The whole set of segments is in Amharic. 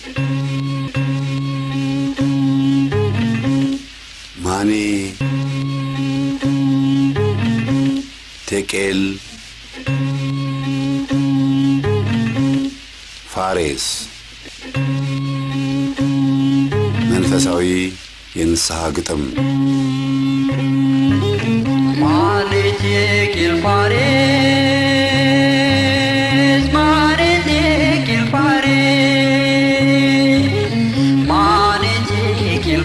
ማኔ ቴቄል ፋሬስ መንፈሳዊ የንስሐ ግጥም ማኔ ቴቄል ፋሬስ ማኔ ቴቄል ፋሬስ ማኔ ቴቄል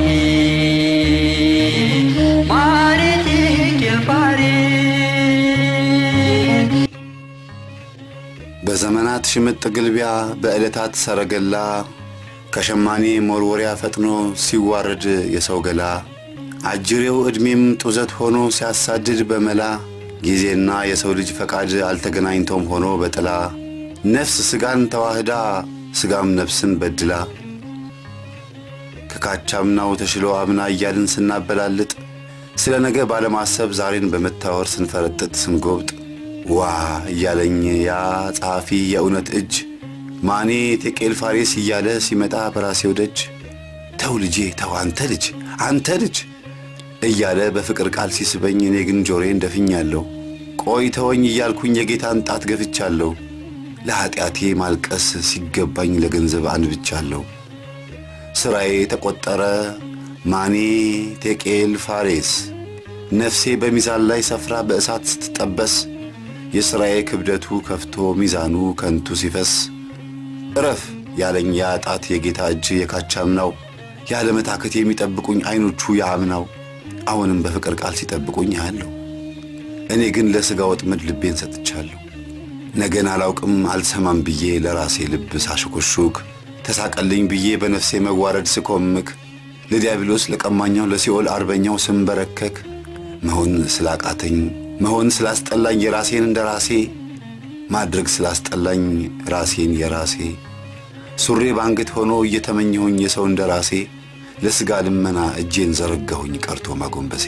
ፋሬስ ማኔ ቴቄል ፋሬስ በዘመናት ሽምጥ ግልቢያ በዕለታት ሰረገላ ከሸማኔ ሞርወሪያ ፈጥኖ ሲዋረድ የሰው ገላ አጅሬው እድሜም ጡዘት ሆኖ ሲያሳድድ በመላ ጊዜና የሰው ልጅ ፈቃድ አልተገናኝቶም ሆኖ በጥላ ነፍስ ስጋን ተዋህዳ ስጋም ነፍስን በድላ ከካቻምናው ተሽሎ አምና እያልን ስናበላልጥ ስለ ነገ ባለማሰብ ዛሬን በመታወር ስንፈረጥጥ ስንጎብጥ ዋ እያለኝ ያ ጻፊ የእውነት እጅ ማኔ ቴቄል ፋሬስ እያለ ሲመጣ በራሴው ደጅ ተው ልጄ ተው አንተ ልጅ እያለ በፍቅር ቃል ሲስበኝ እኔ ግን ጆሮዬን ደፍኛለሁ ቆይ ተወኝ እያልኩኝ የጌታን ጣት ገፍቻለሁ ለኃጢአቴ ማልቀስ ሲገባኝ ለገንዘብ አንብቻለሁ ስራዬ ተቆጠረ ማኔ ቴቄል ፋሬስ ነፍሴ በሚዛን ላይ ሰፍራ በእሳት ስትጠበስ የስራዬ ክብደቱ ከፍቶ ሚዛኑ ከንቱ ሲፈስ እረፍ ያለኝ ያ ጣት የጌታ እጅ የካቻምናው ያለ መታከት የሚጠብቁኝ አይኖቹ ያምናው አሁንም በፍቅር ቃል ሲጠብቁኝ ያለው እኔ ግን ለስጋ ወጥመድ ልቤን ሰጥቻለሁ ነገን አላውቅም አልሰማም ብዬ ለራሴ ልብ ሳሽኩሹክ ተሳቀልኝ ብዬ በነፍሴ መዋረድ ስቆምክ ለዲያብሎስ ለቀማኛው ለሲኦል አርበኛው ስንበረከክ መሆን ስላቃተኝ መሆን ስላስጠላኝ የራሴን እንደራሴ ማድረግ ስላስጠላኝ ራሴን የራሴ ሱሬ ባንገት ሆኖ እየተመኘሁኝ የሰው እንደራሴ ለስጋ ልመና እጄን ዘረጋሁኝ ቀርቶ ማጎንበሴ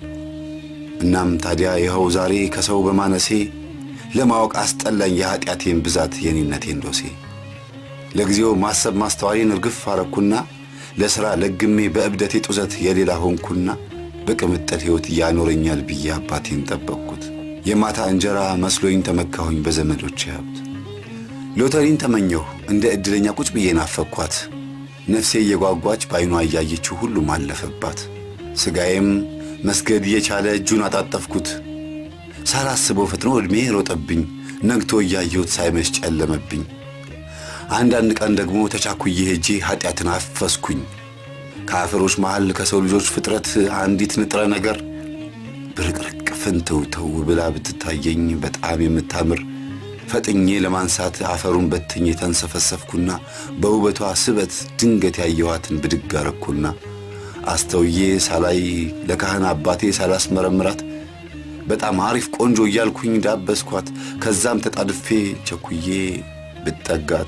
እናም ታዲያ ይኸው ዛሬ ከሰው በማነሴ ለማወቅ አስጠላኝ የኃጢአቴን ብዛት የኔነቴን ዶሴ ለጊዜው ማሰብ ማስተዋሌን እርግፍ አረኩና ለሥራ ለግሜ በእብደቴ ጡዘት የሌላ ሆንኩና በቅምጥል ሕይወት ያኖረኛል ብዬ አባቴን ጠበቅኩት የማታ እንጀራ መስሎኝ ተመካሁኝ በዘመዶቼ ሀብት ሎተሪን ተመኘሁ እንደ እድለኛ ቁጭ ብዬ ናፈኳት ነፍሴ የጓጓች ባይኗ ያያየችው ሁሉ ማለፈባት ስጋዬም መስገድ የቻለ እጁን አጣጣፍኩት ሳላስበው ፈጥኖ እድሜ ሮጠብኝ ነግቶ ያየሁት ሳይመሽ ጨለመብኝ አንዳንድ ቀን ደግሞ ተቻኩዬ ሄጄ ኃጢአትን አፈስኩኝ ካፈሮች መሃል ከሰው ልጆች ፍጥረት አንዲት ንጥረ ነገር ብርቅርቅ ፍንተው ብላ ብትታየኝ በጣም የምታምር ፈጥኜ ለማንሳት አፈሩን በትኜ ተንሰፈሰፍኩና በውበቷ ስበት ድንገት ያየኋትን ብድግ አረኩና አስተውዬ ሳላይ ለካህን አባቴ ሳላስመረምራት በጣም አሪፍ ቆንጆ እያልኩኝ ዳበስኳት ከዛም ተጣድፌ ቸኩዬ ብጠጋት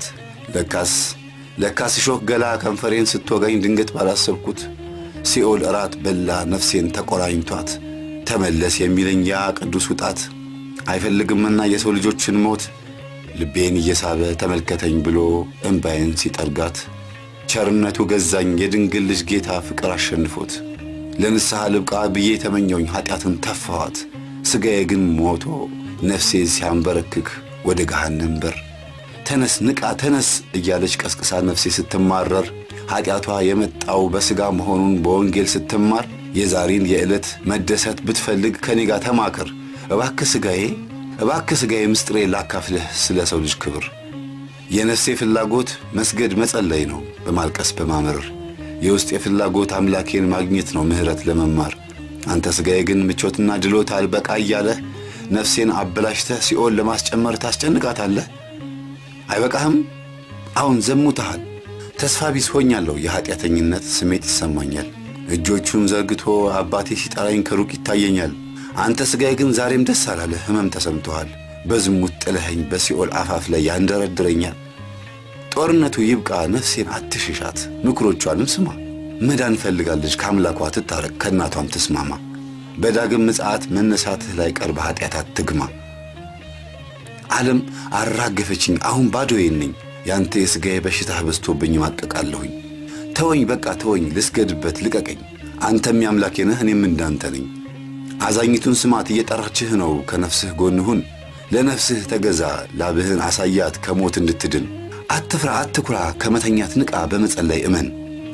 ለካስ ሾክ ገላ ከንፈሬን ስትወጋኝ ድንገት ባላሰብኩት ሲኦል እራት በላ ነፍሴን ተቆራኝቷት ተመለስ የሚለኝ ያ ቅዱስ ውጣት አይፈልግምና የሰው ልጆችን ሞት ልቤን እየሳበ ተመልከተኝ ብሎ እንባዬን ሲጠርጋት ቸርነቱ ገዛኝ የድንግል ልጅ ጌታ ፍቅር አሸንፎት ለንስሐ ልብቃ ብዬ ተመኘሁኝ ኃጢአትን ተፋዋት ስጋዬ ግን ሞቶ ነፍሴ ሲያንበረክክ ወደ ገሃነም በር ተነስ ንቃ ተነስ እያለች ቀስቅሳ ነፍሴ ስትማረር ኃጢአቷ የመጣው በስጋ መሆኑን በወንጌል ስትማር የዛሬን የዕለት መደሰት ብትፈልግ ከኔ ጋር ተማከር እባክህ ስጋዬ ምስጥሬ ላካፍልህ ስለ ሰው ልጅ ክብር የነፍሴ ፍላጎት መስገድ መጸለይ ነው በማልቀስ በማመር የውስጥ የፍላጎት አምላኬን ማግኘት ነው ምህረት ለመማር አንተ ስጋዬ ግን ምቾትና ድሎት አልበቃ እያለ ነፍሴን አበላሽተህ ሲኦል ለማስጨመር ታስጨንቃታለህ አይበቃህም አሁን ዘሙተሃል ተስፋ ቢስ ሆኛለሁ የኃጢአተኝነት ስሜት ይሰማኛል እጆቹን ዘርግቶ አባቴ ሲጠራኝ ከሩቅ ይታየኛል አንተ ስጋዬ ግን ዛሬም ደስ አላለህ ህመም ተሰምቶሃል በዝሙት ጥለኸኝ በሲኦል አፋፍ ላይ ያንደረድረኛል ጦርነቱ ይብቃ ነፍሴን አትሽሻት ምክሮቿንም ስማ መዳን ፈልጋለች ከአምላኳ ትታረቅ ከእናቷም ትስማማ በዳግም ምጽአት መነሳትህ ላይ ቀርበ ኃጢአት አትግማ ዓለም አራገፈችኝ አሁን ባዶዬን ነኝ ያንተ የሥጋዬ በሽታ በዝቶብኝ ማቀቃለሁኝ ተወኝ በቃ ተወኝ ልስገድበት ልቀቀኝ አንተም ያምላኬ ነህ እኔም እንዳንተ ነኝ አዛኝቱን ስማት እየጠራችህ ነው ከነፍስህ ጎን ሁን ለነፍስህ ተገዛ ላብህን አሳያት ከሞት እንድትድን አትፍራ አትኩራ ከመተኛት ንቃ በመጸለይ እመን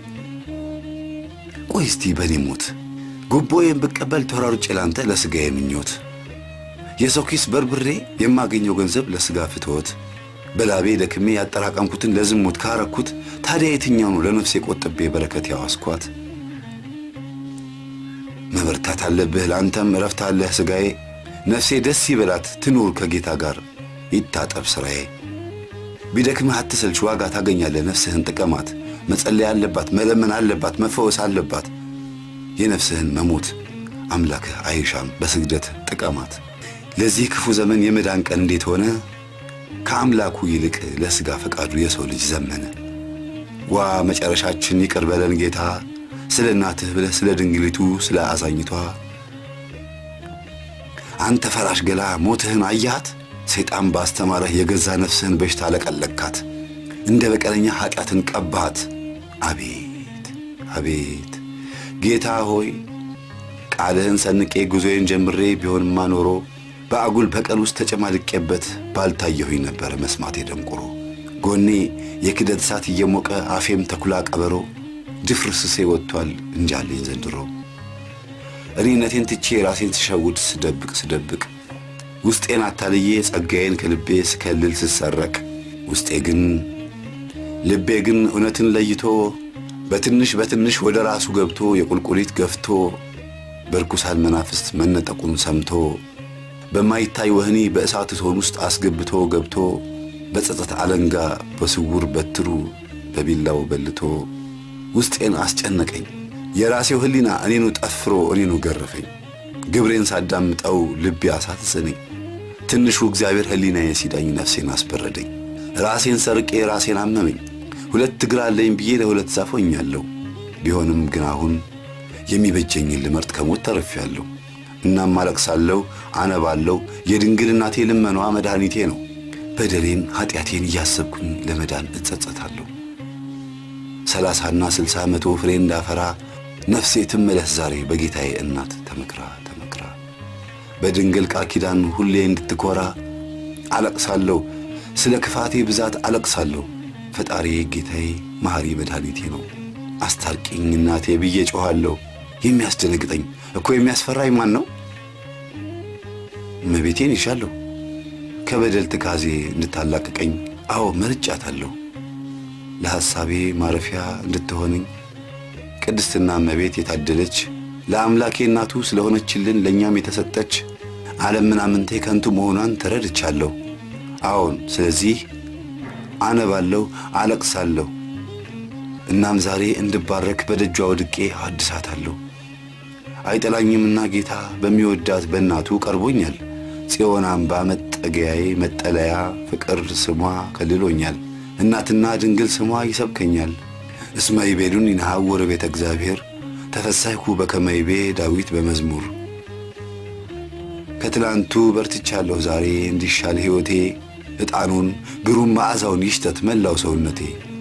ቆይ እስቲ በኔ ሞት ጉቦዬን ብቀበል ተራሩጭ ላንተ ለሥጋዬ ምኞት የሰው ኪስ በርብሬ የማገኘው ገንዘብ ለሥጋ ፍትወት በላቤ ደክሜ ያጠራቀምኩትን ለዝሙት ካረኩት ታዲያ የትኛው ነው ለነፍሴ ቆጥቤ በረከት ያዋስኳት መበርታት አለብህ ላንተም ረፍት አለህ ሥጋዬ ነፍሴ ደስ ይበላት ትኑር ከጌታ ጋር ይታጠብ ስራዬ ቢደክምህ አትሰልች ዋጋ ታገኛለህ ነፍስህን ጥቀማት መጸለይ አለባት መለመን አለባት መፈወስ አለባት የነፍስህን መሞት አምላክህ አይሻም በስግደት ጥቀማት ለዚህ ክፉ ዘመን የመዳን ቀን እንዴት ሆነ ከአምላኩ ይልቅ ለሥጋ ፈቃዱ የሰው ልጅ ዘመነ ዋ መጨረሻችን ይቅር በለን ጌታ ስለ እናትህ ብለህ ስለ ድንግሊቱ ስለ አዛኝቷ አንተ ፈራሽ ገላ ሞትህን አያት ሰይጣን ባስተማረህ የገዛ ነፍስህን በሽታ ለቀለካት እንደ በቀለኛ ኃጢአትን ቀባት አቤት አቤት ጌታ ሆይ ቃልህን ሰንቄ ጉዞዬን ጀምሬ ቢሆንማ ኖሮ በአጉል በቀል ውስጥ ተጨማልቄበት ባልታየሁኝ ነበር መስማቴ ደንቆሮ ጎኔ የክደት እሳት እየሞቀ አፌም ተኩላ ቀበሮ ድፍርስሴ ወጥቷል እንጃለኝ ዘንድሮ እኔነቴን ትቼ ራሴን ስሸውድ ስደብቅ ውስጤን አታልዬ ጸጋዬን ከልቤ ስከልል ስሰረቅ ውስጤ ግን ልቤ ግን እውነትን ለይቶ በትንሽ ወደ ራሱ ገብቶ የቁልቁሊት ገፍቶ በርኩሳን መናፍስት መነጠቁን ሰምቶ በማይታይ ወህኒ በእሳት እቶን ውስጥ አስገብቶ ገብቶ በጸጸት አለንጋ በስውር በትሩ በቢላው በልቶ ውስጤን አስጨነቀኝ የራሴው ህሊና እኔኑ ጠፍሮ እኔኑ ገረፈኝ ግብሬን ሳዳምጠው ልቤ አሳዘነኝ ትንሹ እግዚአብሔር ህሊናዬ ሲዳኝ ነፍሴን አስበረደኝ ራሴን ሰርቄ ራሴን አመመኝ ሁለት እግር አለኝ ብዬ ለሁለት ዛፎኛለሁ ቢሆንም ግን አሁን የሚበጀኝን ልመርጥ ከሞት ተርፌያለሁ እናም አለቅሳለሁ አነባለሁ የድንግል እናቴ ልመኗ መድኃኒቴ ነው በደሌን ኃጢአቴን እያሰብኩኝ ለመዳን እጸጸታለሁ 30 እና 60 መቶ ፍሬ እንዳፈራ ነፍሴ ትመለስ ዛሬ በጌታዬ እናት ተመክራ በድንግል ቃል ኪዳን ሁሌ እንድትኮራ አለቅሳለሁ ስለ ክፋቴ ብዛት አለቅሳለሁ ፈጣሪ ጌታዬ መሐሪ መድኃኒቴ ነው አስታርቂኝ እናቴ ብዬ ጮኻለሁ የሚያስደነግጠኝ እኮ የሚያስፈራኝ ማን ነው መቤቴን ይሻለሁ ከበደል ትካዜ እንድታላቀቀኝ አዎ መርጫታለሁ ለሐሳቤ ማረፊያ እንድትሆነኝ ቅድስትና መቤት የታደለች ለአምላኬ እናቱ ስለሆነችልን ለኛም የተሰጠች ዓለም ምናምንቴ ከንቱ መሆኗን ተረድቻለሁ አዎን ስለዚህ አነባለሁ አለቅሳለሁ እናም ዛሬ እንድባረክ በደጇ ወድቄ አድሳታለሁ አይጠላኝምና ጌታ በሚወዳት በእናቱ ቀርቦኛል ጽዮን አምባ መጠጊያዬ መጠለያ ፍቅር ስሟ ከልሎኛል እናትና ድንግል ስሟ ይሰብከኛል እስመ ይቤሉኒ ነሐውር ቤተ እግዚአብሔር ተፈሳይኩ በከመይቤ ዳዊት በመዝሙር ከትላንቱ በርትቻለሁ ዛሬ እንዲሻል ሕይወቴ ዕጣኑን ግሩም መዓዛውን ይሽተት መላው ሰውነቴ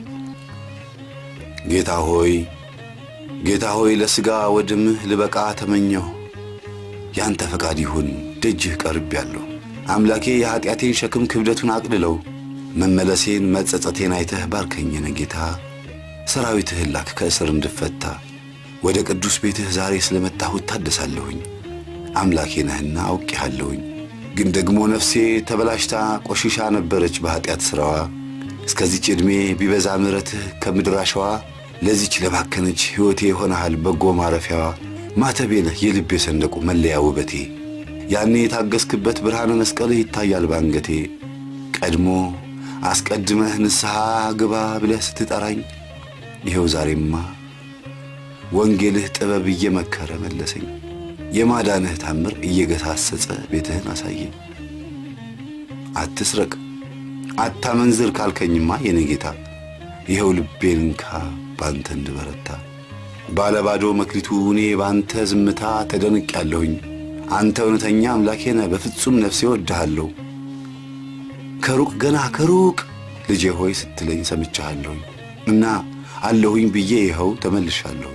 ጌታ ሆይ ለሥጋ ወድምህ ልበቃ ተመኘሁ ያንተ ፈቃድ ይሁን ደጅህ ቀርቤያለሁ አምላኬ የኃጢአቴን ሸክም ክብደቱን አቅልለው መመለሴን መጸጸቴን አይተህ ባርከኝ ጌታ ሰራዊትህን ላክ ከእስር እንድፈታ ወደ ቅዱስ ቤትህ ዛሬ ስለመጣሁ ታደሳለሁኝ አምላኬ ነህና አውቄሃለሁኝ ግን ደግሞ ነፍሴ ተበላሽታ ቆሽሻ ነበረች በኃጢአት ሥራዋ እስከዚች ዕድሜ ቢበዛ ምሕረትህ ከምድራሸዋ ለዚች ለባከነች ሕይወቴ ሆነሃል በጎ ማረፊያዋ ማተቤ ነህ የልቤ ሰንደቁ መለያ ውበቴ ያኔ የታገስክበት ብርሃነ መስቀልህ ይታያል ባንገቴ ቀድሞ አስቀድመህ ንስሐ ግባ ብለህ ስትጠራኝ ይሄው ዛሬማ ወንጌልህ ጥበብ እየመከረ መለሰኝ የማዳንህ ታምር እየገሳጸጸ ቤትህን አሳየኝ አትስረቅ አታመንዝር ካልከኝማ የኔ ጌታ ይሄው ልቤን እንካ ባንተ እንድበረታ ባለባዶ መክሊቱ እኔ ባንተ ዝምታ ተደንቄያለሁኝ አንተ እውነተኛ አምላኬ ነህ በፍጹም ነፍሴ እወድሃለሁ ከሩቅ ልጄ ሆይ ስትለኝ ሰምቻለሁ እና አለሁኝ ብዬ ይኸው ተመልሻለሁ።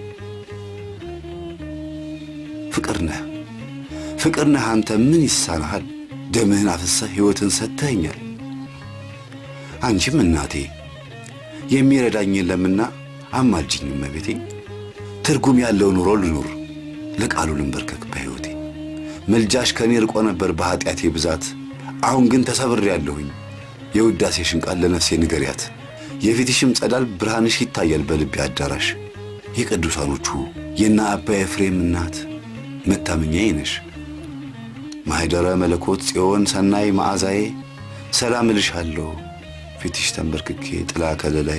ፍቅርነህ አንተ ምን ይሳናሃል? ደምህን አፍሰህ ሕይወትን ሰጥተኸኛል። አንቺም እናቴ የሚረዳኝ የለምና አማልጅኝ እመቤቴ። ትርጉም ያለው ኑሮ ልኑር ለቃሉ ልንበርከክ በሕይወቴ። መልጃሽ ከኔ ርቆ ነበር በኃጢአቴ ብዛት፣ አሁን ግን ተሰብሬያለሁኝ። የውዳሴሽን ቃል ለነፍሴ ንገሪያት። የፊትሽም ጸዳል ብርሃንሽ ይታያል በልቤ አዳራሽ። የቅዱሳኖቹ የና አባ ኤፍሬም እናት መታመኛዬ ነሽ። ማኅደረ መለኮት ጽዮን ሰናይ መዓዛዬ ሰላም እልሻለሁ ፊትሽ ተንበርክኬ ጥላ ከለላዬ።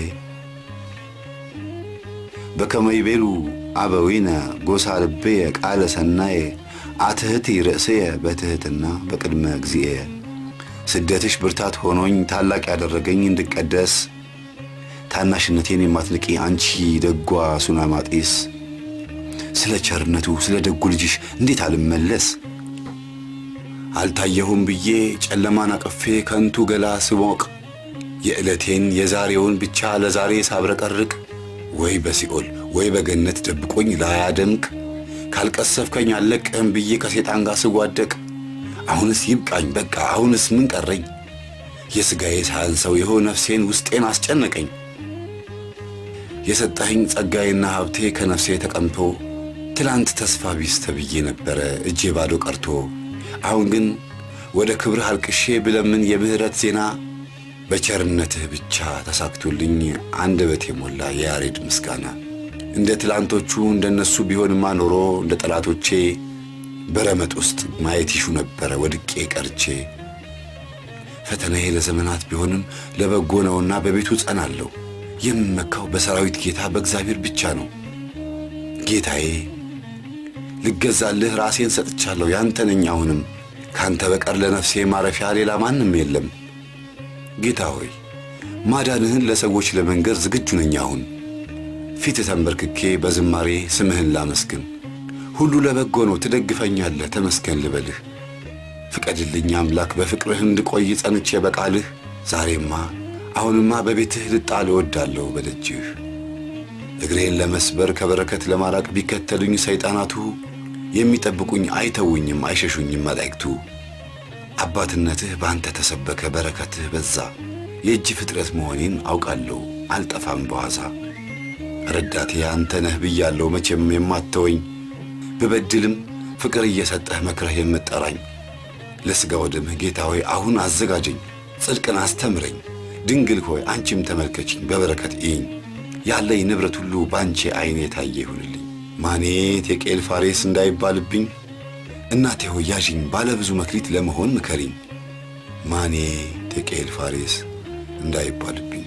በከመ ይቤሉ አበዊነ ጎሳ ልቤየ ቃለ ሰናየ አትህቲ ርእስየ በትህትና በቅድመ እግዚእየ። ስደትሽ ብርታት ሆኖኝ ታላቅ ያደረገኝ እንድቀደስ፣ ታናሽነቴን የማትንቂ አንቺ ደጓ ሱናማጢስ። ስለ ቸርነቱ ስለ ደጉ ልጅሽ እንዴት አልመለስ? አልታየሁም ብዬ ጨለማን አቅፌ ከንቱ ገላ ስሞቅ፣ የዕለቴን የዛሬውን ብቻ ለዛሬ ሳብረቀርቅ፣ ወይ በሲኦል ወይ በገነት ደብቆኝ ላያደምቅ፣ ካልቀሰፍከኝ አለቅህም ብዬ ከሴጣን ጋር ስጓደቅ፣ አሁንስ ይብቃኝ በቃ አሁንስ ምን ቀረኝ? የሥጋዬ ሳያንሰው ይኸው ነፍሴን ውስጤን አስጨነቀኝ። የሰጠኸኝ ጸጋዬና ሀብቴ ከነፍሴ ተቀምቶ፣ ትላንት ተስፋ ቢስ ተብዬ ነበረ እጄ ባዶ ቀርቶ። አሁን ግን ወደ ክብርህ አልቅሼ ብለምን የምህረት ዜና፣ በቸርነትህ ብቻ ተሳክቶልኝ አንደበቴ ሞላ የያሬድ ምስጋና። እንደ ትላንቶቹ እንደነሱ ቢሆንማ ኖሮ እንደ ጠላቶቼ በረመጥ ውስጥ ማየት ይሹ ነበረ ወድቄ ቀርቼ። ፈተናዬ ለዘመናት ቢሆንም ለበጎ ነውና በቤቱ ጸናለሁ። የምመካው በሰራዊት ጌታ በእግዚአብሔር ብቻ ነው። ጌታዬ ልገዛልህ ራሴን ሰጥቻለሁ ያንተ ነኝ አሁንም፣ ካንተ በቀር ለነፍሴ ማረፊያ ሌላ ማንም የለም። ጌታ ሆይ ማዳንህን ለሰዎች ለመንገር ዝግጁ ነኝ አሁን። ፊት ተንበርክኬ በዝማሬ ስምህን ላመስግን። ሁሉ ለበጎ ነው ትደግፈኛለህ ተመስገን ልበልህ። ፍቀድልኝ አምላክ በፍቅርህ እንድቆይ ጸንቼ በቃልህ። ዛሬማ አሁንማ በቤትህ ልጣል እወዳለሁ በደጅህ። እግሬን ለመስበር ከበረከት ለማራቅ ቢከተሉኝ ሰይጣናቱ፣ የሚጠብቁኝ አይተውኝም አይሸሹኝም መላእክቱ። አባትነትህ ባንተ ተሰበከ በረከትህ በዛ፣ የእጅ ፍጥረት መሆኔን አውቃለሁ አልጠፋም በዋዛ። ረዳቴ አንተ ነህ ብያለሁ መቼም የማትተወኝ፣ ብበድልም ፍቅር እየሰጠህ መክረህ የምትጠራኝ። ለሥጋ ወደምህ ጌታ ሆይ አሁን አዘጋጀኝ፣ ጽድቅን አስተምረኝ። ድንግል ሆይ አንቺም ተመልከችኝ በበረከት እይኝ፣ ያለኝ ንብረት ሁሉ ባንቺ ዓይን የታየ ይሁንልኝ። ማኔት የቄል ፋሬስ እንዳይባልብኝ፣ እናቴ ሆይ ያዥኝ ባለ ብዙ መክሊት ለመሆን ምከሪኝ። ማኔት የቄል ፋሬስ እንዳይባልብኝ።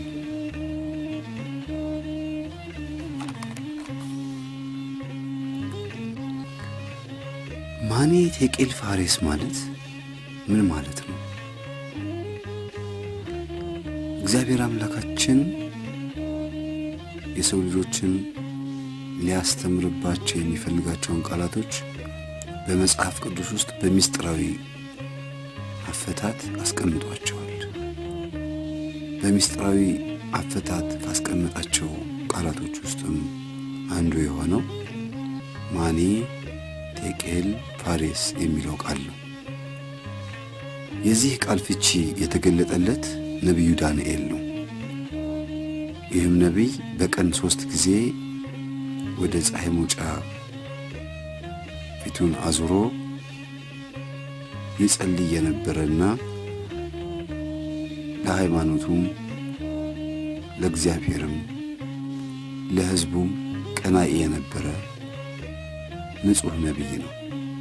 ማኔት የቄል ፋሬስ ማለት ምን ማለት ነው? እግዚአብሔር አምላካችን የሰው ልጆችን ሊያስተምርባቸው የሚፈልጋቸውን ቃላቶች በመጽሐፍ ቅዱስ ውስጥ በሚስጥራዊ አፈታት አስቀምጧቸዋል። በሚስጥራዊ አፈታት ካስቀመጣቸው ቃላቶች ውስጥም አንዱ የሆነው ማኔ ቴቄል ፋሬስ የሚለው ቃል ነው። የዚህ ቃል ፍቺ የተገለጠለት ነቢዩ ዳንኤል ነው። ይህም ነቢይ በቀን 3 ጊዜ ወደ ፀሐይ መውጫ ፊቱን አዙሮ ይጸልይ የነበረና ለሃይማኖቱም ለእግዚአብሔርም ለሕዝቡም ቀናኢ የነበረ ንጹሕ ነቢይ ነው።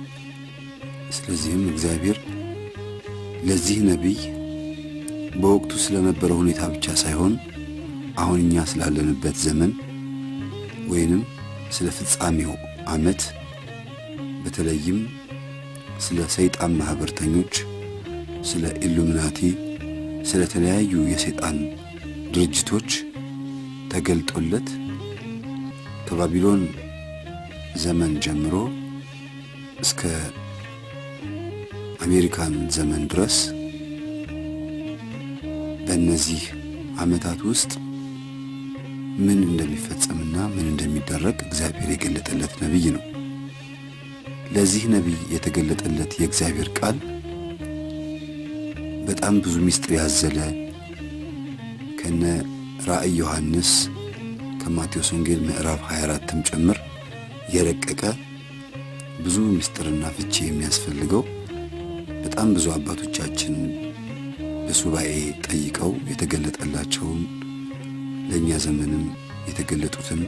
ስለዚህም እግዚአብሔር ለዚህ ነቢይ በወቅቱ ስለነበረው ሁኔታ ብቻ ሳይሆን አሁን እኛ ስላለንበት ዘመን ወይንም ስለ ፍጻሜው ዓመት በተለይም ስለ ሰይጣን ማህበርተኞች፣ ስለ ኢሉሚናቲ፣ ስለ ተለያዩ የሰይጣን ድርጅቶች ተገልጦለት ከባቢሎን ዘመን ጀምሮ እስከ አሜሪካን ዘመን ድረስ በእነዚህ ዓመታት ውስጥ ምን እንደሚፈጸምና ምን እንደሚደረግ እግዚአብሔር የገለጠለት ነብይ ነው። ለዚህ ነብይ የተገለጠለት የእግዚአብሔር ቃል በጣም ብዙ ምስጢር ያዘለ ከነ ራእይ ዮሐንስ ከማቴዎስ ወንጌል ምዕራፍ 24ም ጭምር የረቀቀ ብዙ ምስጢርና ፍቺ የሚያስፈልገው በጣም ብዙ አባቶቻችን በሱባኤ ጠይቀው የተገለጠላቸውን ለኛ ዘመንም የተገለጡትን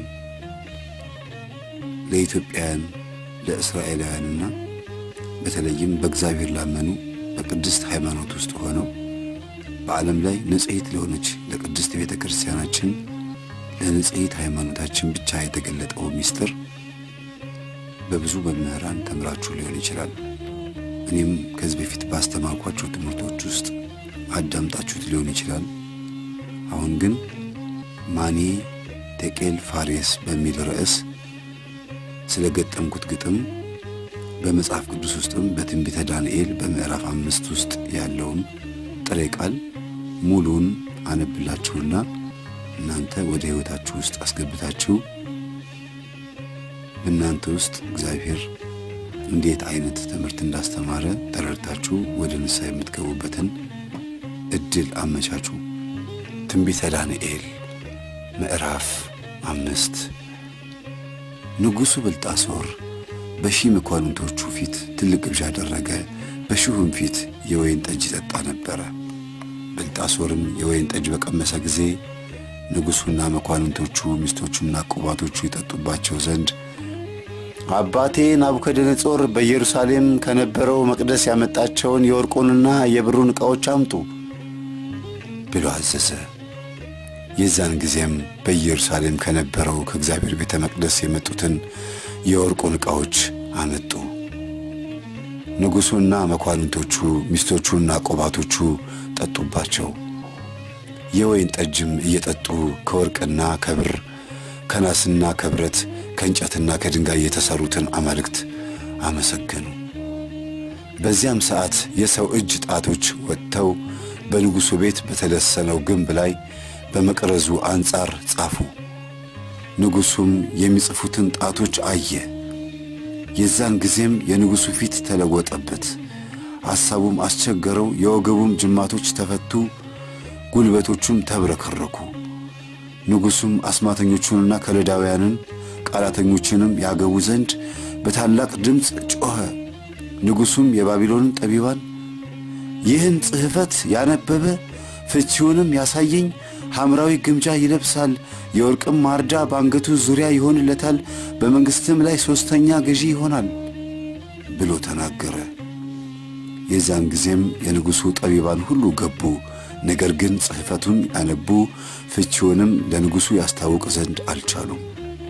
ለኢትዮጵያውያን ለእስራኤላውያንና በተለይም በእግዚአብሔር ላመኑ በቅድስት ሃይማኖት ውስጥ ሆነው በዓለም ላይ ንጽሕት ለሆነች ለቅድስት ቤተክርስቲያናችን ለንጽሕት ሃይማኖታችን ብቻ የተገለጠው ምስጢር በብዙ መምህራን ተምራችሁ ሊሆን ይችላል። እኔም ከዚህ በፊት ባስተማርኳችሁ ትምህርቶች ውስጥ አዳምጣችሁት ሊሆን ይችላል። አሁን ግን ማኔ ቴቄል ፋሬስ በሚል ርዕስ ስለገጠምኩት ግጥም በመጽሐፍ ቅዱስ ውስጥም በትንቢተ ዳንኤል በምዕራፍ 5 ውስጥ ያለውን ጥሬ ቃል ሙሉን አነብላችሁና እናንተ ወደ ሕይወታችሁ ውስጥ አስገብታችሁ እናንተ ውስጥ እግዚአብሔር እንዴት አይነት ትምህርት እንዳስተማረ ተረድታችሁ ወደ ንስሐ የምትገቡበትን እድል አመቻቹ። ትንቢተ ዳንኤል ምዕራፍ 5 ንጉሡ ብልጣሶር በሺህ መኳንንቶቹ ፊት ትልቅ ግብዣ አደረገ። በሺሁም ፊት የወይን ጠጅ ይጠጣ ነበር። ብልጣሶርም የወይን ጠጅ በቀመሰ ጊዜ ንጉሡና መኳንንቶቹ ሚስቶቹና ቁባቶቹ ይጠጡባቸው ዘንድ አባቴ ናቡከደነጾር በኢየሩሳሌም ከነበረው መቅደስ ያመጣቸውን የወርቁንና የብሩን ዕቃዎች አምጡ ብሎ አዘዘ። የዛን ጊዜም በኢየሩሳሌም ከነበረው ከእግዚአብሔር ቤተ መቅደስ የመጡትን የወርቁን ዕቃዎች አመጡ። ንጉሡና መኳንንቶቹ ሚስቶቹና ቁባቶቹ ጠጡባቸው። የወይን ጠጅም እየጠጡ ከወርቅና ከብር ከናስና ከብረት ከእንጨትና ከድንጋይ የተሰሩትን አማልክት አመሰገኑ። በዚያም ሰዓት የሰው እጅ ጣቶች ወጥተው በንጉሡ ቤት በተለሰነው ግንብ ላይ በመቅረዙ አንጻር ጻፉ። ንጉሡም የሚጽፉትን ጣቶች አየ። የዛን ጊዜም የንጉሡ ፊት ተለወጠበት፣ ሐሳቡም አስቸገረው። የወገቡም ጅማቶች ተፈቱ፣ ጉልበቶቹም ተብረከረኩ። ንጉሡም አስማተኞቹንና ከለዳውያንን ቃላተኞችንም ያገቡ ዘንድ በታላቅ ድምፅ ጮኸ። ንጉሡም የባቢሎንን ጠቢባን ይህን ጽሕፈት ያነበበ ፍቺውንም ያሳየኝ ሐምራዊ ግምጃ ይለብሳል፣ የወርቅም ማርዳ ባንገቱ ዙሪያ ይሆንለታል፣ በመንግሥትም ላይ 3ኛ ገዢ ይሆናል ብሎ ተናገረ። የዛን ጊዜም የንጉሡ ጠቢባን ሁሉ ገቡ። ነገር ግን ጽሕፈቱን ያነቡ ፍቺውንም ለንጉሡ ያስታውቅ ዘንድ አልቻሉም።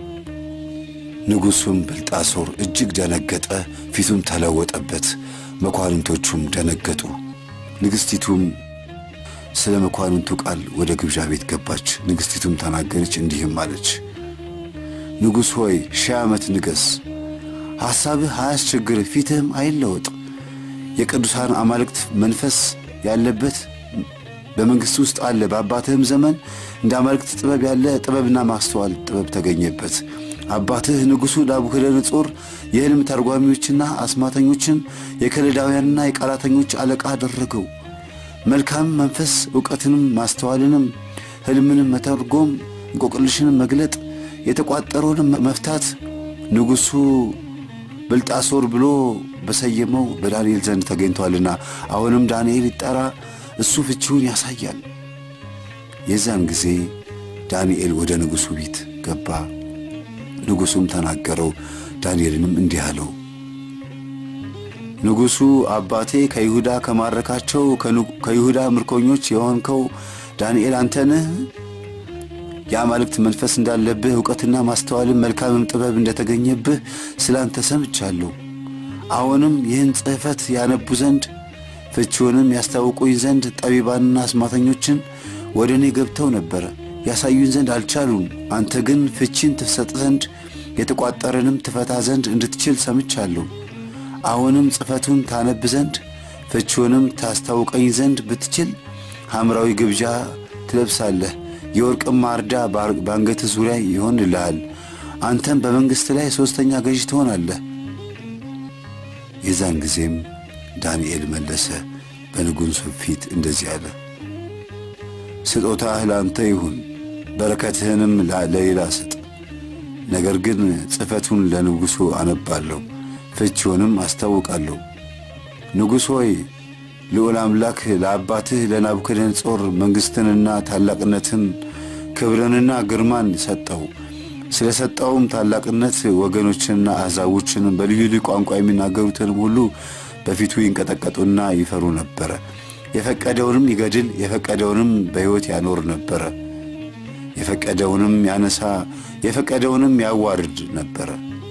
ንጉሡም ብልጣሶር እጅግ ደነገጠ፣ ፊቱም ተለወጠበት፣ መኳንንቶቹም ደነገጡ። ንግሥቲቱም ስለ መኳንንቱ ቃል ወደ ግብዣ ቤት ገባች። ንግሥቲቱም ተናገረች፣ እንዲህም አለች፣ ንጉሥ ሆይ 1000 ዓመት ንገሥ፣ ሐሳብህ አያስቸግርህ፣ ፊትህም አይለወጥ። የቅዱሳን አማልክት መንፈስ ያለበት በመንግሥት ውስጥ አለ። በአባትህም ዘመን እንደ አማልክት ጥበብ ያለ ጥበብና ማስተዋል ጥበብ ተገኘበት። አባትህ ንጉሡ ናቡከደነጾር የሕልም ተርጓሚዎችና አስማተኞችን የከለዳውያንና የቃላተኞች አለቃ አደረገው። መልካም መንፈስ ዕውቀትንም ማስተዋልንም ሕልምንም መተርጎም እንቆቅልሽንም መግለጥ የተቋጠረውንም መፍታት ንጉሡ ብልጣሶር ብሎ በሰየመው በዳንኤል ዘንድ ተገኝቷልና አሁንም ዳንኤል ይጠራ፣ እሱ ፍቺውን ያሳያል። የዛን ጊዜ ዳንኤል ወደ ንጉሡ ቤት ገባ። ንጉሡም ተናገረው፣ ዳንኤልንም እንዲህ አለው፣ ንጉሡ አባቴ ከይሁዳ ከማረካቸው ከይሁዳ ምርኮኞች የሆንከው ዳንኤል አንተ ነህ? የአማልክት መንፈስ እንዳለብህ ዕውቀትና ማስተዋልም መልካምም ጥበብ እንደተገኘብህ ስላንተ ሰምቻለሁ። አሁንም ይህን ጽሕፈት ያነቡ ዘንድ ፍቺውንም ያስታውቁኝ ዘንድ ጠቢባንና አስማተኞችን ወደ እኔ ገብተው ነበረ፣ ያሳዩኝ ዘንድ አልቻሉም። አንተ ግን ፍቺን ትሰጥ ዘንድ የተቋጠረንም ትፈታ ዘንድ እንድትችል ሰምቻለሁ። አሁንም ጽሕፈቱን ታነብ ዘንድ ፍቺውንም ታስታውቀኝ ዘንድ ብትችል ሐምራዊ ግብዣ ትለብሳለህ የወርቅ ማርዳ ባንገት ዙሪያ ይሆንልሃል አንተም በመንግስት ላይ ሶስተኛ ገዥ ትሆናለህ የዛን ጊዜም ዳንኤል መለሰ በንጉሡ ፊት እንደዚህ አለ ስጦታህ ላንተ ይሁን በረከትህንም ለሌላ ስጥ ነገር ግን ጽፈቱን ለንጉሡ አነባለሁ ፍቺውንም አስታውቃለሁ ንጉሥ ሆይ ልዑል አምላክ ለአባትህ ለናቡከደነፆር መንግስትንና ታላቅነትን ክብርንና ግርማን ሰጠው ስለሰጠውም ታላቅነት ወገኖችንና አሕዛቦችን በልዩ ልዩ ቋንቋ የሚናገሩትን ሁሉ በፊቱ ይንቀጠቀጡና ይፈሩ ነበር የፈቀደውንም ይገድል የፈቀደውንም በሕይወት ያኖር ነበር የፈቀደውንም ያነሳ የፈቀደውንም ያዋርድ ነበር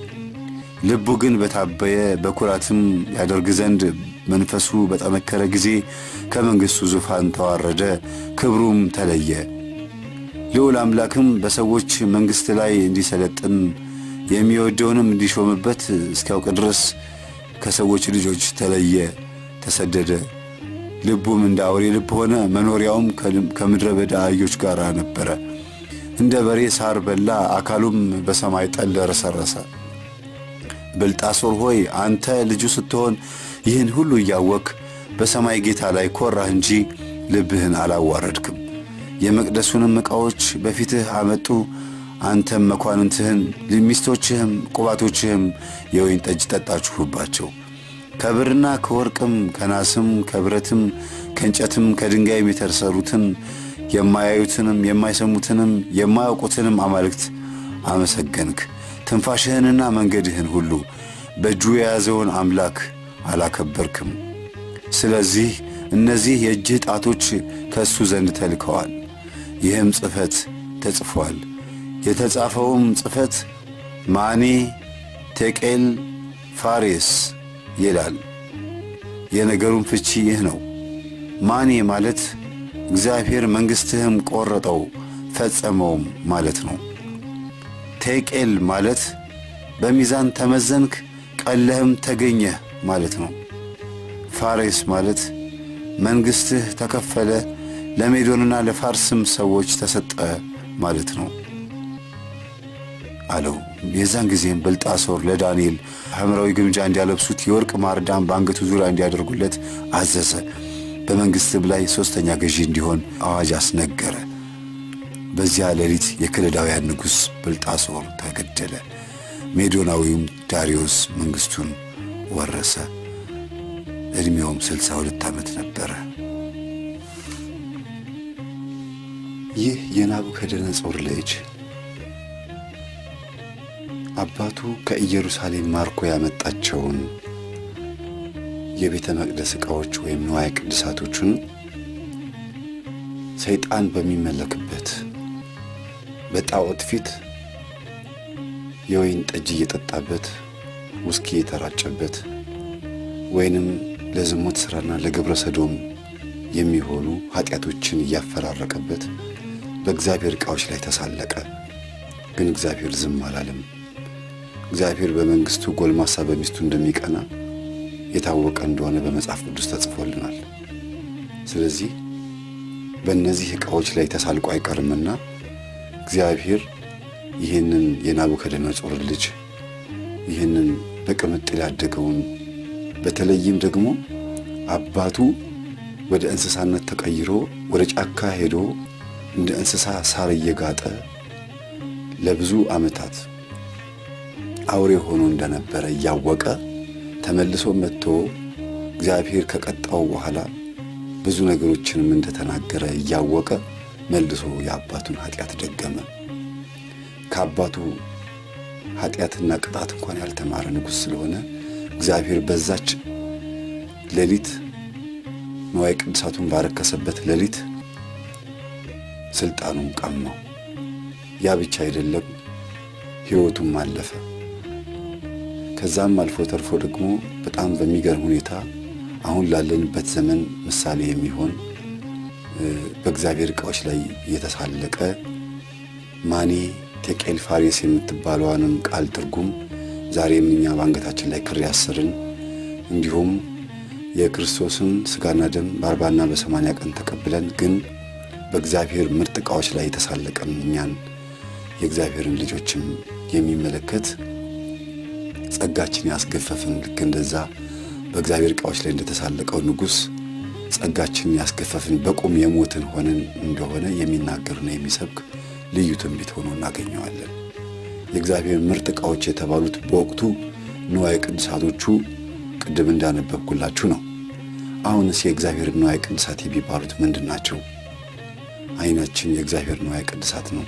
ልቡ ግን በታበየ በኩራትም ያደርግ ዘንድ መንፈሱ በጠነከረ ጊዜ ከመንግስቱ ዙፋን ተዋረደ ክብሩም ተለየ ልዑል አምላክም በሰዎች መንግስት ላይ እንዲሰለጥን የሚወደውንም እንዲሾምበት እስኪያውቅ ድረስ ከሰዎች ልጆች ተለየ ተሰደደ ልቡም እንደ አውሬ ልብ ሆነ መኖሪያውም ከምድረ በዳ አህዮች ጋር ነበረ እንደ በሬ ሳር በላ አካሉም በሰማይ ጠል ረሰረሰ ብልጣሶር ሆይ አንተ ልጁ ስትሆን ይህን ሁሉ ያወክ በሰማይ ጌታ ላይ ኮራህ እንጂ ልብህን አላዋረድክም የመቅደሱንም ዕቃዎች በፊትህ አመጡ አንተም መኳንንትህን ሚስቶችህም ቁባቶችህም የወይን ጠጅ ጠጣችሁባቸው ከብርና ከወርቅም ከናስም ከብረትም ከእንጨትም ከድንጋይም የተሰሩትን የማያዩትንም የማይሰሙትንም የማያውቁትንም አማልክት አመሰገንክ ትንፋሽህንና መንገድህን ሁሉ በእጁ የያዘውን አምላክ አላከበርክም ስለዚህ እነዚህ የእጅህ ጣቶች ከእሱ ዘንድ ተልከዋል ይህም ጽፈት ተጽፏል የተጻፈውም ጽፈት ማኔ ቴቄል ፋሬስ ይላል የነገሩም ፍቺ ይህ ነው ማኔ ማለት እግዚአብሔር መንግስትህም ቆረጠው ፈጸመውም ማለት ነው ቴቄል ማለት በሚዛን ተመዘንክ ቀለህም ተገኘህ ማለት ነው ፋሬስ ማለት መንግስትህ ተከፈለ ለሜዶንና ለፋርስም ሰዎች ተሰጠ ማለት ነው አለው የዛን ጊዜም ብልጣሶር ለዳንኤል ሐምራዊ ግምጃ እንዲያለብሱት የወርቅ ማርዳም ባንገቱ ዙሪያ እንዲያደርጉለት አዘዘ በመንግስትም ላይ ሶስተኛ ገዢ እንዲሆን አዋጅ አስነገረ በዚያ ሌሊት የከለዳውያን ንጉሥ ብልጣሶር ተገደለ ሜዶናዊውም ዳሪዮስ መንግስቱን ወረሰ እድሜውም 62 ዓመት ነበረ ይህ የናቡከደነፆር ልጅ አባቱ ከኢየሩሳሌም ማርኮ ያመጣቸውን የቤተ መቅደስ ዕቃዎች ወይም ንዋየ ቅድሳቶችን ሰይጣን በሚመለክበት በጣዖት ፊት የወይን ጠጅ እየጠጣበት ውስኪ የተራጨበት ወይንም ለዝሙት ሥራና ለግብረ ሰዶም የሚሆኑ ኃጢአቶችን እያፈራረቀበት በእግዚአብሔር ዕቃዎች ላይ ተሳለቀ ግን እግዚአብሔር ዝም አላለም እግዚአብሔር በመንግስቱ ጎልማሳ በሚስቱ እንደሚቀና የታወቀ እንደሆነ በመጽሐፍ ቅዱስ ተጽፎልናል ስለዚህ በእነዚህ ዕቃዎች ላይ ተሳልቆ አይቀርምና እግዚአብሔር ይህንን የናቡከደነፆር ልጅ ይህንን በቅምጥል ያደገውን በተለይም ደግሞ አባቱ ወደ እንስሳነት ተቀይሮ ወደ ጫካ ሄዶ እንደ እንስሳ ሳር እየጋጠ ለብዙ ዓመታት አውሬ ሆኖ እንደነበረ ያወቀ ተመልሶ መጥቶ እግዚአብሔር ከቀጣው በኋላ ብዙ ነገሮችንም እንደተናገረ ያወቀ መልሶ የአባቱን ኃጢአት ደገመ ከአባቱ ኃጢአትና ቅጣት እንኳን ያልተማረ ንጉሥ ስለሆነ እግዚአብሔር በዛች ሌሊት ንዋየ ቅድሳቱን ባረከሰበት ሌሊት ስልጣኑን ቀማው ያ ብቻ አይደለም ሕይወቱም አለፈ ከዛም አልፎ ተርፎ ደግሞ በጣም በሚገርም ሁኔታ አሁን ላለንበት ዘመን ምሳሌ የሚሆን በእግዚአብሔር ዕቃዎች ላይ የተሳለቀ ማኔ ቴቄል ፋሬስ የምትባለዋንም ቃል ትርጉም ዛሬም እኛ ባንገታችን ላይ ክር ያሰርን እንዲሁም የክርስቶስን ሥጋና ደም በ40 እና በ80 ቀን ተቀብለን ግን በእግዚአብሔር ምርጥ ዕቃዎች ላይ የተሳለቀን እኛን የእግዚአብሔርን ልጆችም የሚመለከት ጸጋችን ያስገፈፈን ልክ እንደዛ በእግዚአብሔር ዕቃዎች ላይ እንደተሳለቀው ንጉሥ ጸጋችን ያስገፈፈን በቁም የሞትን ሆነን እንደሆነ የሚናገርና የሚሰብክ ልዩ ትንቢት ሆኖ እናገኘዋለን። የእግዚአብሔር ምርጥ ዕቃዎች የተባሉት በወቅቱ ንዋየ ቅድሳቶቹ ቅድም እንዳነበብኩላችሁ ነው። አሁንስ የእግዚአብሔር ንዋየ ቅድሳት የሚባሉት ምንድናቸው? ዓይናችን የእግዚአብሔር ንዋየ ቅድሳት ነው።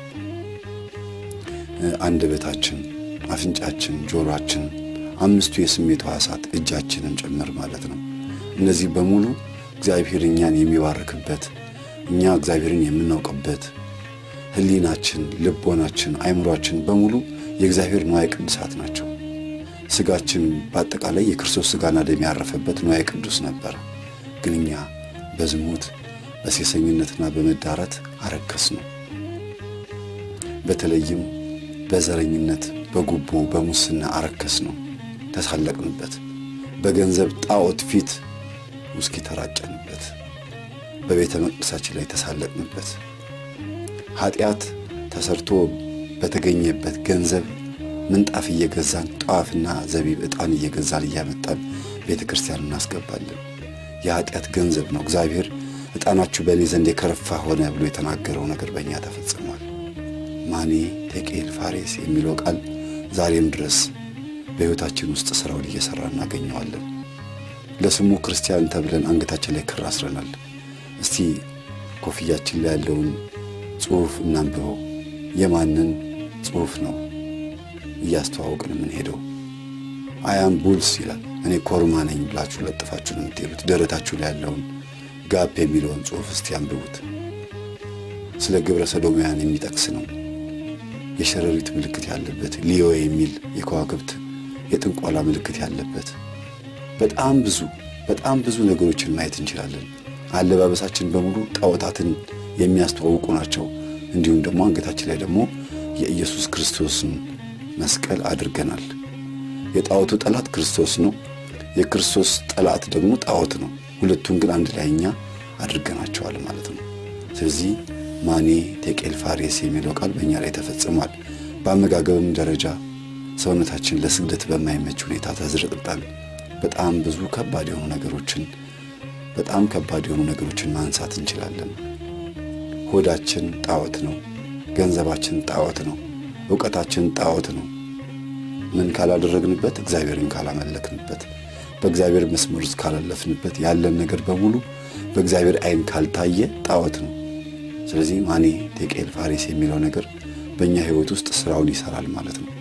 አንደበታችን፣ አፍንጫችን፣ ጆሮአችን፣ 5ቱ የስሜት ሕዋሳት እጃችንን ጭምር ማለት ነው። እነዚህ በሙሉ እግዚአብሔር እኛን የሚባርክበት እኛ እግዚአብሔርን የምናውቅበት ህሊናችን፣ ልቦናችን፣ አይምሮአችን በሙሉ የእግዚአብሔር ንዋየ ቅድሳት ናቸው። ሥጋችን በአጠቃላይ የክርስቶስ ሥጋና ደም ያረፈበት ንዋየ ቅዱስ ነበር። ግን እኛ በዝሙት በሴሰኝነትና በመዳራት አረከስነው። በተለይም በዘረኝነት፣ በጉቦ፣ በሙስና አረከስነው፣ ተሳለቅንበት። በገንዘብ ጣዖት ፊት ውስኪ ተራጨንበት። በቤተ መቅደሳችን ላይ ተሳለቅንበት። ኃጢአት ተሰርቶ በተገኘበት ገንዘብ ምንጣፍ እየገዛን ጧፍና ዘቢብ ዕጣን እየገዛን እያመጣን ቤተ ክርስቲያን እናስገባለን። የኃጢአት ገንዘብ ነው። እግዚአብሔር ዕጣናችሁ በእኔ ዘንድ የከረፋ ሆነ ብሎ የተናገረው ነገር በእኛ ተፈጽሟል። ማኔ ቴቄል ፋሬስ የሚለው ቃል ዛሬም ድረስ በሕይወታችን ውስጥ ሥራውን እየሠራ እናገኘዋለን። ለስሙ ክርስቲያን ተብለን አንገታችን ላይ ክር አስረናል። እስቲ ኮፍያችን ላይ ያለውን ጽሑፍ እናንብበው። የማንን ጽሑፍ ነው እያስተዋወቅን የምንሄደው? አያም ቡልስ ይላል። እኔ ኮርማ ነኝ ብላችሁ ለጥፋችሁ ነው የምትሄዱት። ደረታችሁ ላይ ያለውን ጋፕ የሚለውን ጽሑፍ እስቲ አንብቡት። ስለ ግብረ ሰዶማውያን የሚጠቅስ ነው። የሸረሪት ምልክት ያለበት ሊዮ የሚል የከዋክብት የጥንቆላ ምልክት ያለበት በጣም ብዙ ነገሮችን ማየት እንችላለን። አለባበሳችን በሙሉ ጣዖታትን የሚያስተዋውቁ ናቸው። እንዲሁም ደግሞ አንገታችን ላይ ደግሞ የኢየሱስ ክርስቶስን መስቀል አድርገናል። የጣዖቱ ጠላት ክርስቶስ ነው። የክርስቶስ ጠላት ደግሞ ጣዖት ነው። ሁለቱን ግን አንድ ላይ እኛ አድርገናቸዋል ማለት ነው። ስለዚህ ማኔ ቴቄል ፋሬስ የሚለው ቃል በእኛ ላይ ተፈጽሟል። በአመጋገብም ደረጃ ሰውነታችን ለስግደት በማይመች ሁኔታ ተዝረጥርጣል። በጣም ከባድ የሆኑ ነገሮችን ማንሳት እንችላለን። ሆዳችን ጣዖት ነው። ገንዘባችን ጣዖት ነው። ዕውቀታችን ጣዖት ነው። ምን ካላደረግንበት? እግዚአብሔርን ካላመለክንበት፣ በእግዚአብሔር መስመር ውስጥ ካላለፍንበት፣ ያለን ነገር በሙሉ በእግዚአብሔር ዓይን ካልታየ ጣዖት ነው። ስለዚህ ማኔ ቴቄል ፋሬስ የሚለው ነገር በእኛ ሕይወት ውስጥ ሥራውን ይሠራል ማለት ነው።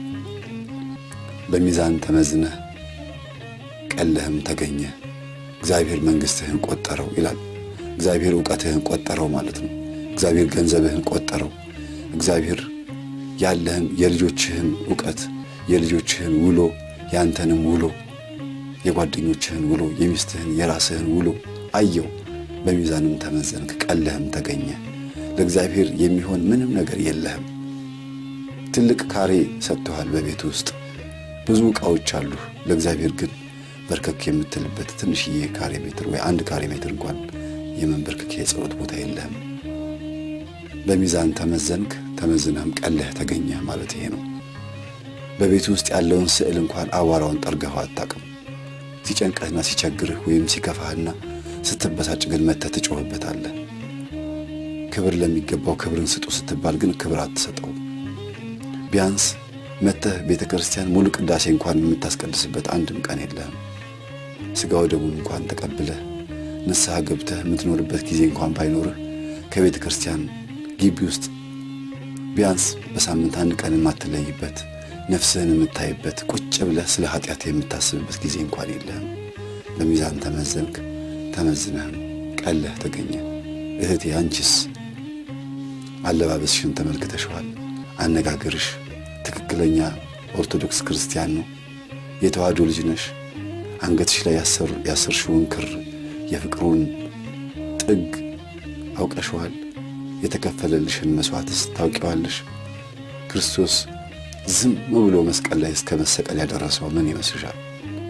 በሚዛን ተመዝነህ ቀለህም ተገኘ፣ እግዚአብሔር መንግሥትህን ቆጠረው ይላል። እግዚአብሔር ዕውቀትህን ቆጠረው ማለት ነው። እግዚአብሔር ገንዘብህን ቆጠረው። እግዚአብሔር ያለህን የልጆችህን ዕውቀት፣ የልጆችህን ውሎ፣ ያንተንም ውሎ፣ የጓደኞችህን ውሎ፣ የሚስትህን የራስህን ውሎ አየው። በሚዛንም ተመዘንክ፣ ቀለህም ተገኘ። ለእግዚአብሔር የሚሆን ምንም ነገር የለህም። ትልቅ ካሬ ሰጥቶሃል። በቤት ውስጥ ብዙ ዕቃዎች አሉ። ለእግዚአብሔር ግን በርከክ የምትልበት ትንሽዬ ካሬ ሜትር ወይ 1 ካሬ ሜትር እንኳን የመንበርከክ የጸሎት ቦታ የለህም። በሚዛን ተመዘንክ፣ ተመዝነህም ቀለህ ተገኘ ማለት ይሄ ነው። በቤት ውስጥ ያለውን ስዕል እንኳን አዋራውን ጠርገኸው አታውቅም። ሲጨንቀህና ሲቸግርህ ወይም ሲከፋህና ስትበሳጭ ግን መተህ ትጮህበታለህ። ክብር ለሚገባው ክብርን ስጡ ስትባል ግን ክብር አትሰጠውም። ቢያንስ መተህ ቤተ ክርስቲያን ሙሉ ቅዳሴ እንኳን የምታስቀድስበት አንድም ቀን የለህም። ሥጋው ደሙን እንኳን ተቀብለህ ንስሐ ገብተህ የምትኖርበት ጊዜ እንኳን ባይኖርህ ከቤተ ክርስቲያን ግቢ ውስጥ ቢያንስ በሳምንት 1 ቀን የማትለይበት ነፍስህን የምታይበት ቁጭ ብለህ ስለ ኃጢአት የምታስብበት ጊዜ እንኳን የለህም። በሚዛን ተመዘንክ፣ ተመዝነህም ቀለህ ተገኘ። እህቴ አንቺስ አለባበስሽን ተመልክተሽዋል። አነጋገርሽ ትክክለኛ ኦርቶዶክስ ክርስቲያን ነው። የተዋህዶ ልጅ ነሽ። አንገትሽ ላይ ያሰርሽውን ክር የፍቅሩን ጥግ አውቀሽዋል። የተከፈለልሽን መስዋዕትስ ታውቂዋለሽ። ክርስቶስ ዝም ብሎ መስቀል ላይ እስከ መሰቀል ያደረሰው ምን ይመስልሻል?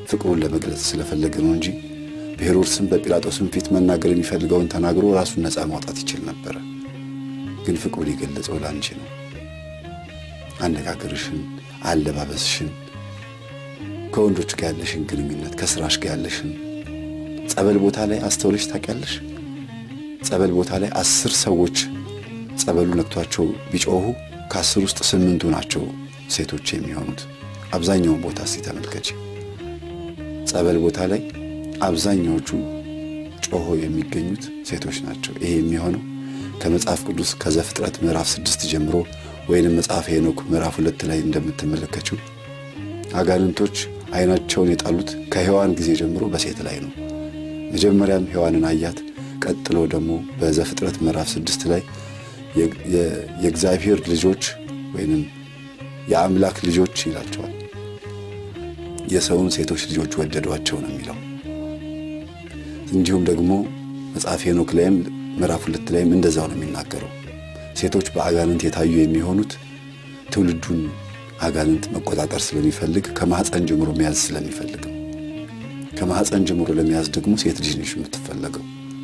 ፍቅሩን ለመግለጽ ስለፈለገ ነው እንጂ በሄሮድስም በጲላጦስም ፊት መናገር የሚፈልገውን ተናግሮ ራሱን ነፃ ማውጣት ይችል ነበር። ግን ፍቅሩን የገለጸው ላንቺ ነው። አነጋገርሽን፣ አለባበስሽን፣ ከወንዶች ጋር ያለሽን ግንኙነት፣ ከስራሽ ጋር ያለሽን ጸበል ቦታ ላይ አስተውለሽ ታውቂያለሽ? ጸበል ቦታ ላይ 10 ሰዎች ጸበሉ ነክቷቸው ቢጮሁ ከ10 ውስጥ 8ቱ ናቸው ሴቶች የሚሆኑት። አብዛኛው ቦታ ሲተመልከች ጸበል ቦታ ላይ አብዛኛዎቹ ጮሆ የሚገኙት ሴቶች ናቸው። ይሄ የሚሆነው ከመጽሐፍ ቅዱስ ከዘፍጥረት ምዕራፍ 6 ጀምሮ ወይንም መጽሐፈ ሄኖክ ምዕራፍ 2 ላይ እንደምትመለከቱት አጋንንቶች አይናቸውን የጣሉት ከሔዋን ጊዜ ጀምሮ በሴት ላይ ነው። መጀመሪያም ሔዋንን አያት። ቀጥሎ ደግሞ በዘፍጥረት ምዕራፍ 6 ላይ የእግዚአብሔር ልጆች ወይንም የአምላክ ልጆች ይላቸዋል። የሰውን ሴቶች ልጆች ወደዷቸው ነው የሚለው። እንዲሁም ደግሞ መጽሐፈ ሄኖክ ላይም ምዕራፍ 2 ላይም እንደዛው ነው የሚናገረው። ሴቶች በአጋንንት የታዩ የሚሆኑት ትውልዱን አጋንንት መቆጣጠር ስለሚፈልግ ከማህፀን ጀምሮ መያዝ ስለሚፈልግ ነው። ከማህፀን ጀምሮ ለመያዝ ደግሞ ሴት ልጅ ነች የምትፈልገው።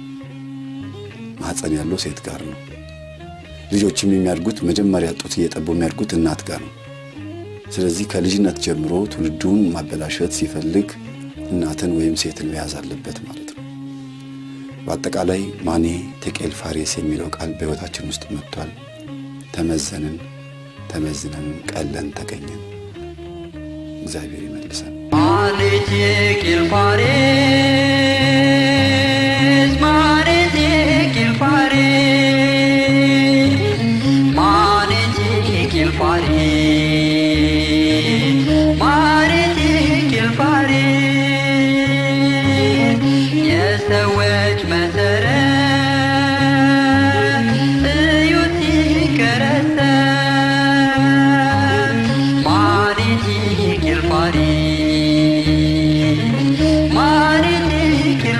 ማህፀን ያለው ሴት ጋር ነው። ልጆችም የሚያድጉት መጀመሪያ ጡት እየጠቡ የሚያድጉት እናት ጋር ነው። ስለዚህ ከልጅነት ጀምሮ ትውልዱን ማበላሸት ሲፈልግ እናትን ወይም ሴትን መያዝ አለበት ማለት ነው። በአጠቃላይ ማኔ ቴቄል ፋሬስ የሚለው ቃል በሕይወታችን ውስጥ መጥቷል። ተመዘንን፣ ተመዝነን፣ ቀለን ተገኘን። እግዚአብሔር ይመልሰን። ማኔ ቴቄል ፋሬስ፣ ማኔ ቴቄል ፋሬስ፣ ማኔ ቴቄል ፋሬስ፣ ማኔ ቴቄል ፋሬስ፣ የሰዎች መሰረት እዩት ሲከረሰም። ማኔ ቴቄል ፋሬስ፣ ማኔ ቴቄል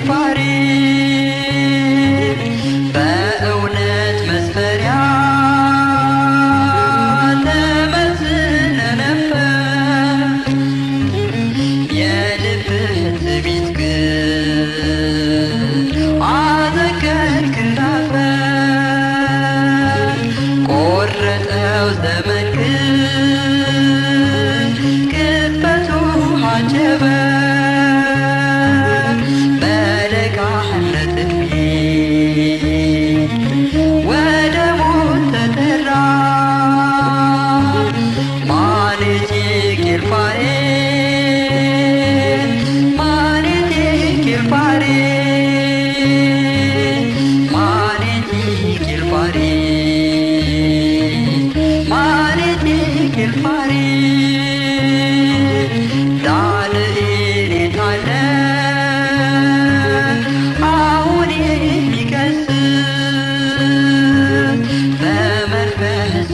ፋሬስ፣ በእውነት መስፈሪያ ተመዝነ ነበር። የልብህ ትዕቢት ግን አዘከርክ እንዳፈር። ቆረጠው ዘመንህን ቅጽበቱ አጀበ። በለጋነት ዕድሜ ወደ ሞት ተጠራ። ማኔ ቴቄል ፋሬስ፣ ማኔ ቴቄል ፋሬስ፣ ማኔ ቴቄል ፋሬስ፣ ማኔ ቴቄል ፋሬስ። ዳንኤል የት አለ አሁን የሚቀስም? በመንፈሱ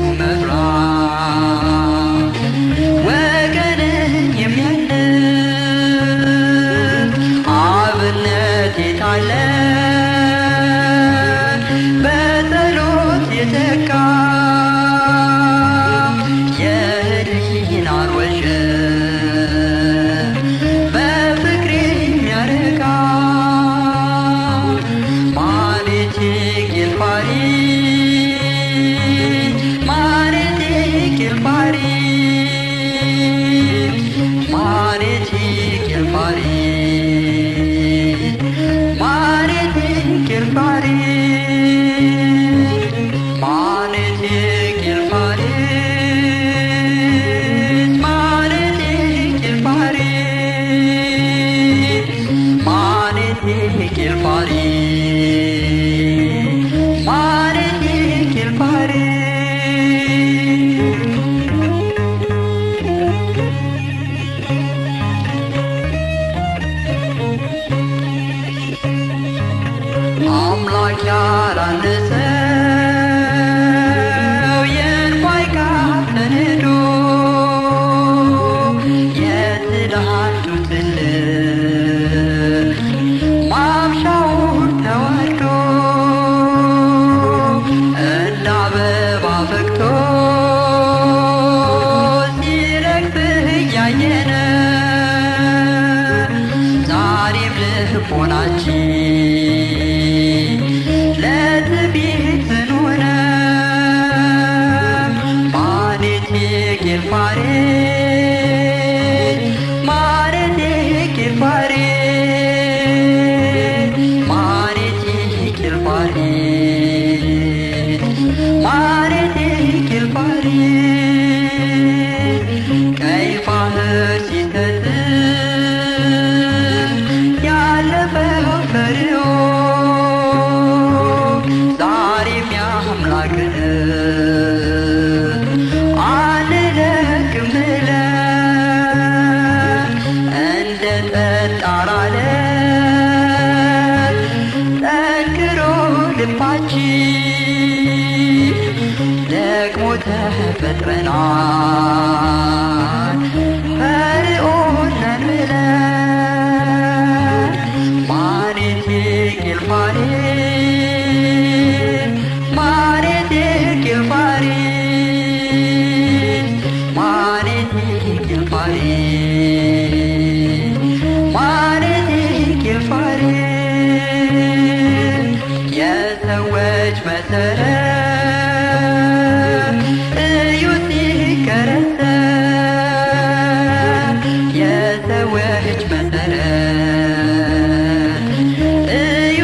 መብራት ወገንን የሚያድን አብነት የት አለ በጸሎት የተጋ? የህሊናን ወሸብ በፍቅር የሚያረጋ ማኔ ቴቄል ፋሬስ፣ ማኔ ቴቄል ፋሬስ፣ ማኔ ቴቄል ፋሬስ፣ ማኔ ቴቄል ፋሬስ፣ ማኔ ቴቄል ፋሬስ፣ ማኔ ቴቄል ፋሬስ፣ ማኔ ቴቄል ፋሬስ፣ ማኔ ቴቄል ፋሬስ። ልቦናችን ለትዕቢት ጽኑ ነው። ማኔቴ ጌልፋሬ ማኔቴ ጌልፋሬ ማኔቴ ጌልፋሬ ማኔቴ ጌልፋሬ ቀይ ባህር ሲተት ያለፈው ፈርዖን ዛሬም ያምላክን አንለቅም ብለን እንደ ጠጣር አለት ጠንክሮ ልባችን ደግሞ ተፈጥረናል ፈርዖን ነን ብለን ማኔቴ ጌልፋሬ ማኔቴ ጌልፋሬ ማኔቴ ጌልፋሬ ማኔቴ ጌልፋሬ የሰዎች መሰረት የሰዎች መሰረት እዩ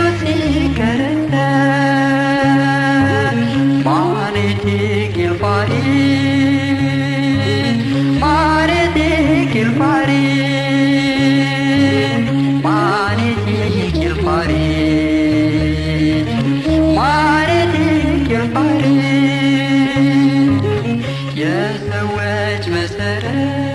ሲከረተት ማኔቴ ጌልፋሬ ማኔቴ ጌልፋሬ ማኔቴ ጌልፋሬ ማኔቴ ጌልፋሬ የሰዎች መሰረት